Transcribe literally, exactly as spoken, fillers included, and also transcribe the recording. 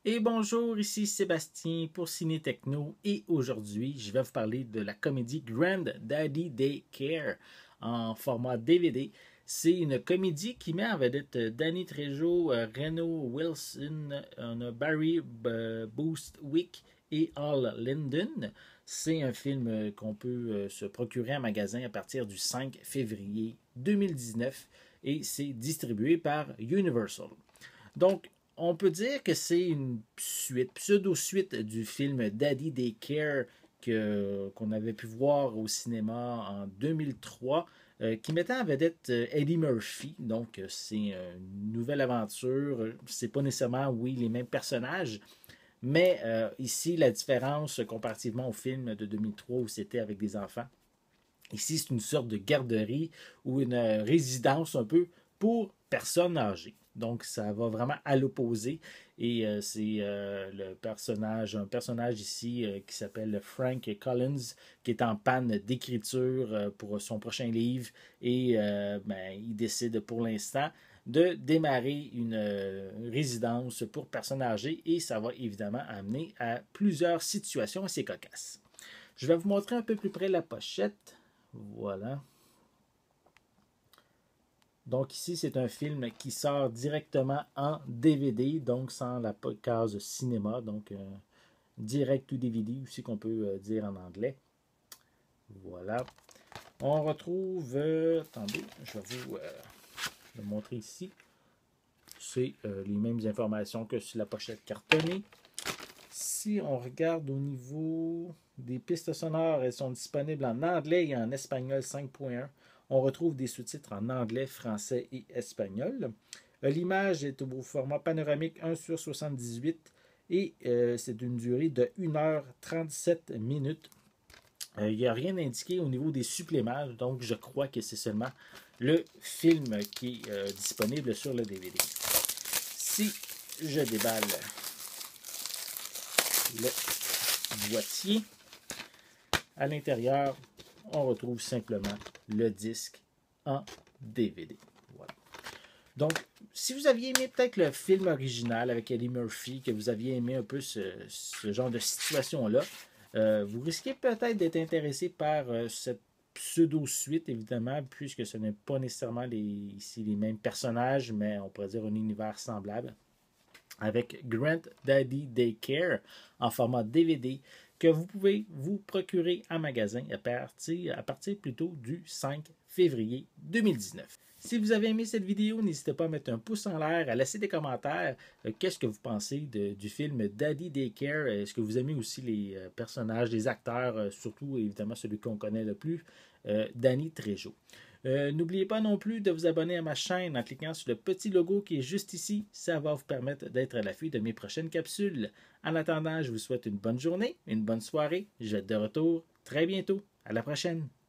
Et bonjour, ici Sébastien pour Ciné Techno et aujourd'hui je vais vous parler de la comédie Grand Daddy Daycare en format D V D. C'est une comédie qui met en vedette Danny Trejo, Reno Wilson, on a Barry Bostwick et Al Linden. C'est un film qu'on peut se procurer en magasin à partir du cinq février deux mille dix-neuf et c'est distribué par Universal. Donc, on peut dire que c'est une suite, pseudo-suite du film Daddy Daycare que, qu'on avait pu voir au cinéma en deux mille trois, euh, qui mettait en vedette euh, Eddie Murphy. Donc, euh, c'est une nouvelle aventure. C'est pas nécessairement, oui, les mêmes personnages, mais euh, ici, la différence comparativement au film de deux mille trois où c'était avec des enfants, ici, c'est une sorte de garderie ou une euh, résidence un peu pour personnes âgées. Donc, ça va vraiment à l'opposé. Et euh, c'est euh, le personnage, un personnage ici euh, qui s'appelle Frank Collins, qui est en panne d'écriture euh, pour son prochain livre. Et euh, ben, il décide pour l'instant de démarrer une euh, résidence pour personnes âgées. Et ça va évidemment amener à plusieurs situations assez cocasses. Je vais vous montrer un peu plus près la pochette. Voilà. Donc ici, c'est un film qui sort directement en D V D, donc sans la case cinéma, donc euh, direct to D V D, aussi qu'on peut euh, dire en anglais. Voilà. On retrouve, euh, attendez, je vais vous euh, le montrer ici. C'est euh, les mêmes informations que sur la pochette cartonnée. Si on regarde au niveau des pistes sonores, elles sont disponibles en anglais et en espagnol cinq point un. On retrouve des sous-titres en anglais, français et espagnol. L'image est au format panoramique un sur soixante-dix-huit et euh, c'est d'une durée de une heure trente-sept minutes. Il euh, n'y a rien indiqué au niveau des suppléments, donc je crois que c'est seulement le film qui est euh, disponible sur le D V D. Si je déballe le boîtier, à l'intérieur, on retrouve simplement le disque en D V D. Voilà. Donc, si vous aviez aimé peut-être le film original avec Eddie Murphy, que vous aviez aimé un peu ce, ce genre de situation-là, euh, vous risquez peut-être d'être intéressé par euh, cette pseudo-suite, évidemment, puisque ce n'est pas nécessairement les, ici les mêmes personnages, mais on pourrait dire un univers semblable, avec Grand Daddy Daycare en format D V D que vous pouvez vous procurer en magasin à partir, à partir plutôt du cinq février deux mille dix-neuf. Si vous avez aimé cette vidéo, n'hésitez pas à mettre un pouce en l'air, à laisser des commentaires. Euh, Qu'est-ce que vous pensez de, du film Daddy Daycare? Est-ce que vous aimez aussi les euh, personnages, les acteurs, euh, surtout évidemment celui qu'on connaît le plus, euh, Danny Trejo? Euh, N'oubliez pas non plus de vous abonner à ma chaîne en cliquant sur le petit logo qui est juste ici. Ça va vous permettre d'être à l'affût de mes prochaines capsules. En attendant, je vous souhaite une bonne journée, une bonne soirée. Je vais être de retour très bientôt. À la prochaine!